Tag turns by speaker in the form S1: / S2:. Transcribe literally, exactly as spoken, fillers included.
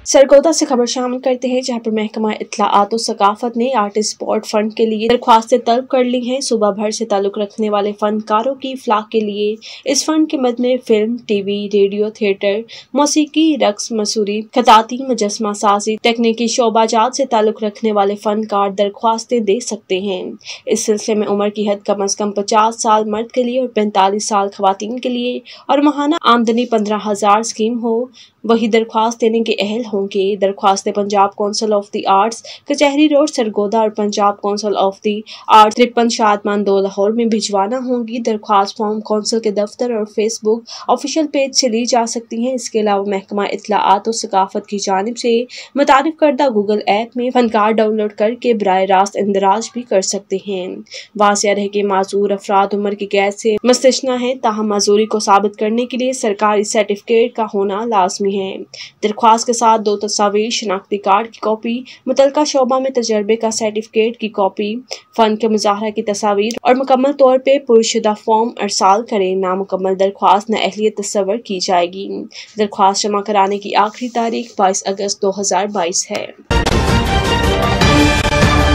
S1: सरगोदा से खबर शामिल करते हैं, जहां पर महकमा इत्तलाआत और सकाफत ने आर्टिस्ट स्पॉट फंड के लिए दरख्वास्तें तलब कर ली हैं। सूबा भर से ताल्लुक रखने वाले फनकारों की फलाह के लिए इस फंड की मद में फिल्म, टीवी, रेडियो, थिएटर, मौसीकी, रक्स, मसूरी, खताती, मुजस्मा साजी, तकनीकी शोबाजात से ताल्लुक रखने वाले फनकार दरख्वास्तें दे सकते हैं। इस सिलसिले में उम्र की हद कम अज कम पचास साल मर्द के लिए और पैंतालीस साल खवातीन के लिए और माहाना आमदनी पंद्रह हजार स्कीम हो वही दरख्वास्त देने के अहल होंगे। दरख्वास्तें Punjab council of the arts, Kachehri road, Sargodha और Punjab council of the arts, तिरपन शादमान दो, लाहौर में भिजवाना होंगी। दरख्वास्त फॉर्म कौंसिल के दफ्तर और फेसबुक ऑफिशियल पेज से ली जा सकती हैं। इसके अलावा महकमा इत्तलाआत और सकाफत की जानिब से मुतारिफ करदा गूगल ऐप में फनकार डाउनलोड करके बराह रास्त इंदराज भी कर सकते हैं। वाज़ेह रहे कि माजूर अफराद उम्र की कैद से मुस्तस्ना है, ताहम माजूरी को साबित करने के लिए सरकारी सर्टिफिकेट का होना लाजमी है। दरख्वास्त के साथ दो तस्वीर, शनाख्ती कार्ड की कॉपी, मुतलका शोबा में तजर्बे का सर्टिफिकेट की कॉपी, फंड के मुजाहरा की तस्वीर और मुकम्मल तौर पर पुरशुदा फॉर्म अरसाल करें। नामुकम्मल दरख्वास्त नाअहलियत तस्वर की जाएगी। दरख्वास्त जमा कराने की आखिरी तारीख बाईस अगस्त दो हजार बाईस है।